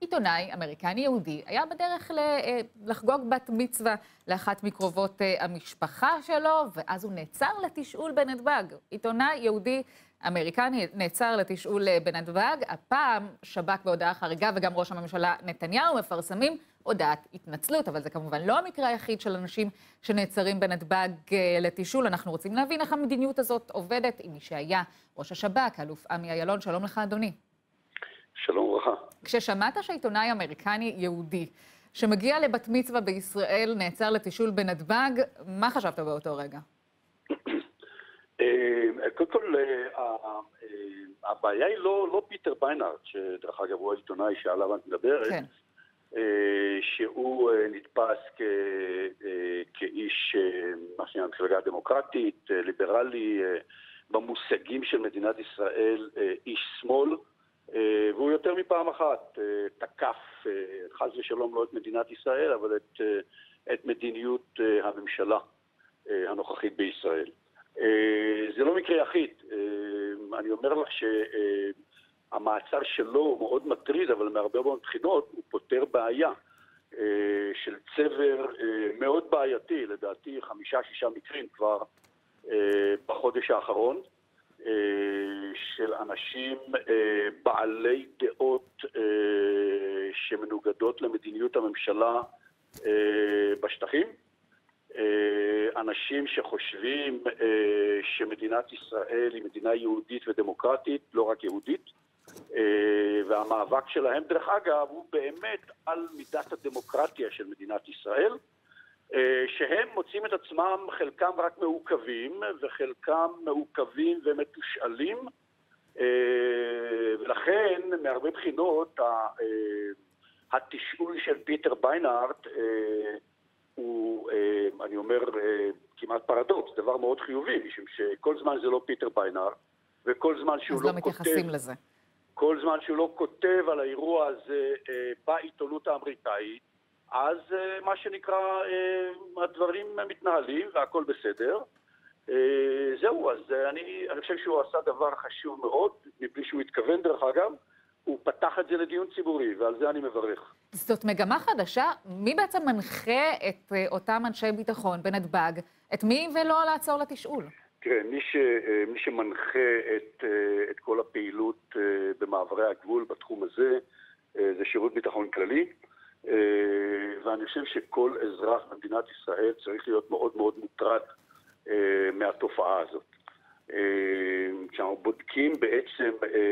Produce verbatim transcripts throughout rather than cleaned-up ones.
עיתונאי אמריקני יהודי היה בדרך לחגוג בת מצווה לאחת מקרובות המשפחה שלו, ואז הוא נעצר לתשאול בנתב"ג. עיתונאי יהודי אמריקני נעצר לתשאול בנתב"ג. הפעם שב"כ בהודעה חריגה וגם ראש הממשלה נתניהו מפרסמים הודעת התנצלות, אבל זה כמובן לא המקרה היחיד של אנשים שנעצרים בנתב"ג לתשאול. אנחנו רוצים להבין איך המדיניות הזאת עובדת עם מי שהיה ראש השב"כ, אלוף עמי אילון. שלום לך אדוני. שלום וברכה. כששמעת שעיתונאי אמריקני יהודי שמגיע לבת מצווה בישראל נעצר לתשאול בנתב"ג, מה חשבת באותו רגע? קודם כל, הבעיה היא לא פיטר ביינארט, שדרך אגב הוא העיתונאי שעליו את מדברת, שהוא נתפס כאיש, מה שנקרא, המפלגה הדמוקרטית, ליברלי, במושגים של מדינת ישראל, איש שמאל, והוא יותר מפעם אחת תקף, חס ושלום לא את מדינת ישראל, אבל את, את מדיניות הממשלה הנוכחית בישראל. זה לא מקרה יחיד. אני אומר לך שהמעצר שלו הוא מאוד מטריד, אבל מהרבה מאוד בחינות הוא פותר בעיה של צבר מאוד בעייתי, לדעתי חמישה, שישה מקרים כבר בחודש האחרון, של אנשים בעלי דעות שמנוגדות למדיניות הממשלה בשטחים, אנשים שחושבים שמדינת ישראל היא מדינה יהודית ודמוקרטית, לא רק יהודית, והמאבק שלהם דרך אגב הוא באמת על מידת הדמוקרטיה של מדינת ישראל, שהם מוצאים את עצמם חלקם רק מעוכבים וחלקם מעוכבים ומתושאלים, ולכן מהרבה בחינות התשאול של פיטר ביינארט הוא, אני אומר, כמעט פרדוקס, דבר מאוד חיובי, משום שכל זמן זה לא פיטר ביינארט, וכל זמן שהוא לא, לא מתייחסים לזה. כל זמן שהוא לא כותב על האירוע הזה בעיתונות האמריקאית, אז מה שנקרא, הדברים מתנהלים והכל בסדר. זהו, אז אני, אני חושב שהוא עשה דבר חשוב מאוד, מבלי שהוא התכוון דרך אגב, הוא פתח את זה לדיון ציבורי, ועל זה אני מברך. זאת מגמה חדשה? מי בעצם מנחה את אותם אנשי ביטחון בנתב"ג? את מי ולא לעצור לתשאול? תראה, מי, ש, מי שמנחה את, את כל הפעילות במעברי הגבול בתחום הזה, זה שירות ביטחון כללי, ואני חושב שכל אזרח במדינת ישראל צריך להיות מאוד מאוד מוטרד מהתופעה הזאת. כשאנחנו בודקים בעצם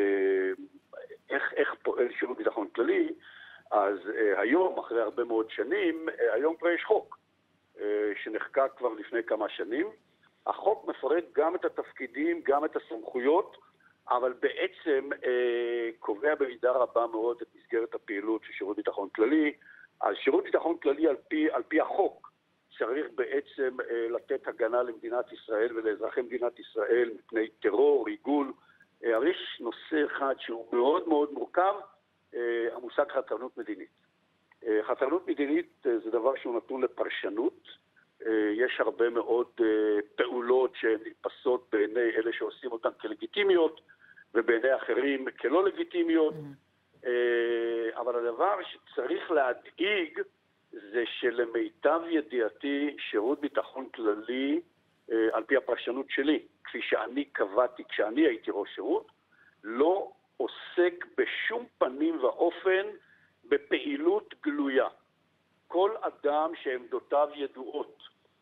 איך, איך פועל שירות ביטחון כללי, אז היום, אחרי הרבה מאוד שנים, היום כבר יש חוק שנחקק כבר לפני כמה שנים. החוק מפרט גם את התפקידים, גם את הסמכויות, אבל בעצם אה, קובע במידה רבה מאוד את מסגרת הפעילות של שירות ביטחון כללי. אז שירות ביטחון כללי על פי, על פי החוק צריך בעצם אה, לתת הגנה למדינת ישראל ולאזרחי מדינת ישראל מפני טרור, ריגול. אה, אבל יש נושא אחד שהוא מאוד מאוד מורכב, אה, המושג חתרנות מדינית. אה, חתרנות מדינית אה, זה דבר שהוא נתון לפרשנות. יש הרבה מאוד פעולות שהן נתפסות בעיני אלה שעושים אותן כלגיטימיות, ובעיני אחרים כלא לגיטימיות. Mm-hmm. אבל הדבר שצריך להדאיג זה שלמיטב ידיעתי שירות ביטחון כללי, על פי הפרשנות שלי, כפי שאני קבעתי כשאני הייתי ראש שירות, לא עוסק בשום פנים ואופן בפעילות גלויה. כל אדם שעמדותיו ידועות,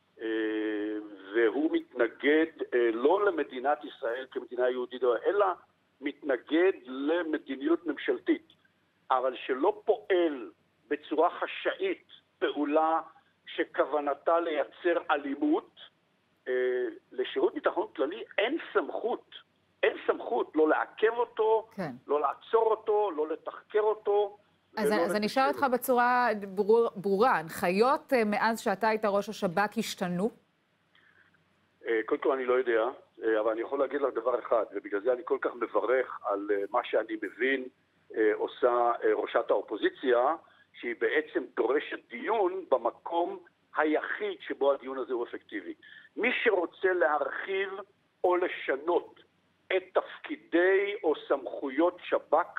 והוא מתנגד לא למדינת ישראל כמדינה יהודית, אלא מתנגד למדיניות ממשלתית, אבל שלא פועל בצורה חשאית פעולה שכוונתה לייצר אלימות, לשירות ביטחון כללי אין סמכות, אין סמכות לא לעכב אותו, כן. לא לעצור אותו, לא לתחקר אותו. אז, אז אני אשאל אותך בצורה ברור, ברורה, הנחיות מאז שאתה היית ראש השב"כ השתנו? קודם כל אני לא יודע, אבל אני יכול להגיד לך דבר אחד, ובגלל זה אני כל כך מברך על מה שאני מבין עושה ראשת האופוזיציה, שהיא בעצם דורשת דיון במקום היחיד שבו הדיון הזה הוא אפקטיבי. מי שרוצה להרחיב או לשנות את תפקידי או סמכויות שב"כ,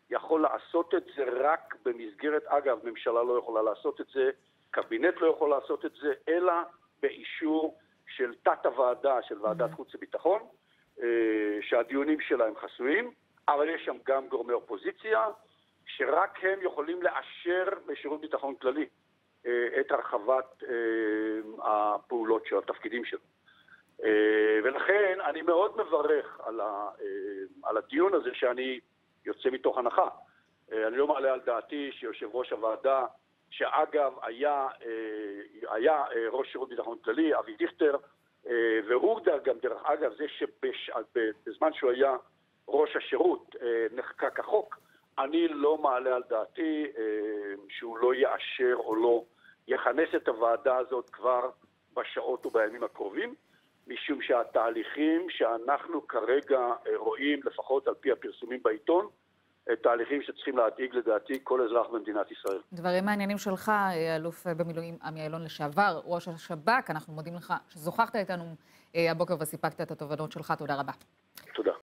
יכול לעשות את זה רק במסגרת, אגב, ממשלה לא יכולה לעשות את זה, קבינט לא יכול לעשות את זה, אלא באישור של תת הוועדה של ועדת חוץ וביטחון, שהדיונים שלה הם חסויים, אבל יש שם גם גורמי אופוזיציה, שרק הם יכולים לאשר בשירות ביטחון כללי את הרחבת הפעולות של התפקידים שלו. ולכן אני מאוד מברך על, ה, על הדיון הזה שאני יוצא מתוך הנחה. אני לא מעלה על דעתי שיושב ראש הוועדה, שאגב היה, היה ראש שירות ביטחון כללי, אבי דיכטר, והוא גם דרך אגב זה שבזמן שהוא היה ראש השירות נחקק החוק, אני לא מעלה על דעתי שהוא לא יאשר או לא יכנס את הוועדה הזאת כבר בשעות ובימים הקרובים, משום שהתהליכים שאנחנו כרגע רואים, לפחות על פי הפרסומים בעיתון, תהליכים שצריכים להדאיג לדעתי כל אזרח במדינת ישראל. דברים מעניינים שלך, אלוף במילואים עמי אילון לשעבר, ראש השב"כ, אנחנו מודים לך שזוכחת איתנו הבוקר וסיפקת את התובנות שלך, תודה רבה. תודה.